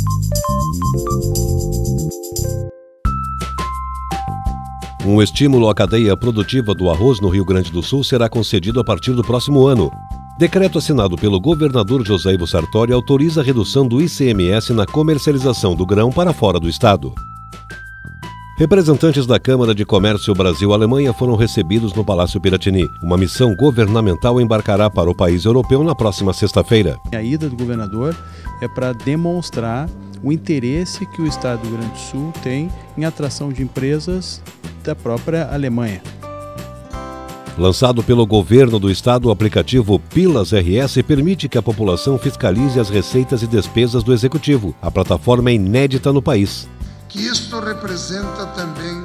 Um estímulo à cadeia produtiva do arroz no Rio Grande do Sul será concedido a partir do próximo ano. Decreto assinado pelo governador José Ivo Sartori autoriza a redução do ICMS na comercialização do grão para fora do estado. Representantes da Câmara de Comércio Brasil-Alemanha foram recebidos no Palácio Piratini. Uma missão governamental embarcará para o país europeu na próxima sexta-feira. A ida do governador é para demonstrar o interesse que o Estado do Rio Grande do Sul tem em atração de empresas da própria Alemanha. Lançado pelo governo do estado, o aplicativo Pilas RS permite que a população fiscalize as receitas e despesas do executivo. A plataforma é inédita no país. Que isto representa também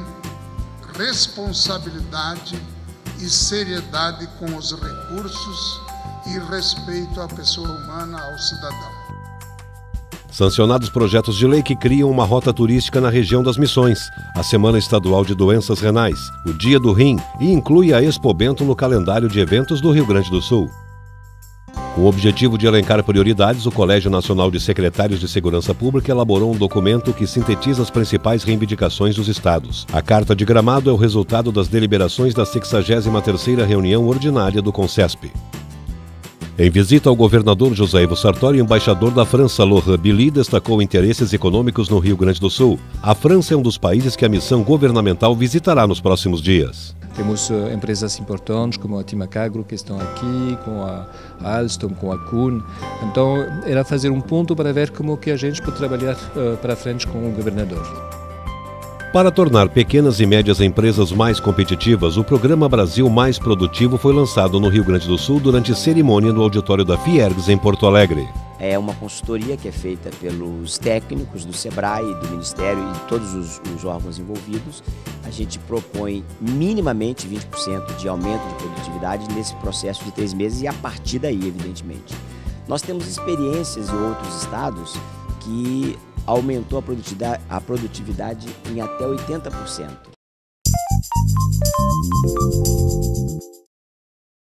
responsabilidade e seriedade com os recursos e respeito à pessoa humana, ao cidadão. Sancionados projetos de lei que criam uma rota turística na região das Missões, a Semana Estadual de Doenças Renais, o Dia do Rim e inclui a Expo Bento no calendário de eventos do Rio Grande do Sul. Com o objetivo de elencar prioridades, o Colégio Nacional de Secretários de Segurança Pública elaborou um documento que sintetiza as principais reivindicações dos estados. A Carta de Gramado é o resultado das deliberações da 63ª reunião ordinária do CONCESP. Em visita ao governador José Ivo Sartori, o embaixador da França, Laurent Billy, destacou interesses econômicos no Rio Grande do Sul. A França é um dos países que a missão governamental visitará nos próximos dias. Temos empresas importantes como a Timacagro que estão aqui, com a Alstom, com a Kuhn. Então, era fazer um ponto para ver como que a gente pode trabalhar para frente com o governador. Para tornar pequenas e médias empresas mais competitivas, o programa Brasil Mais Produtivo foi lançado no Rio Grande do Sul durante cerimônia no auditório da Fiergs em Porto Alegre. É uma consultoria que é feita pelos técnicos do SEBRAE, do Ministério e de todos os órgãos envolvidos. A gente propõe minimamente 20% de aumento de produtividade nesse processo de 3 meses e a partir daí, evidentemente. Nós temos experiências em outros estados que aumentou a produtividade em até 80%.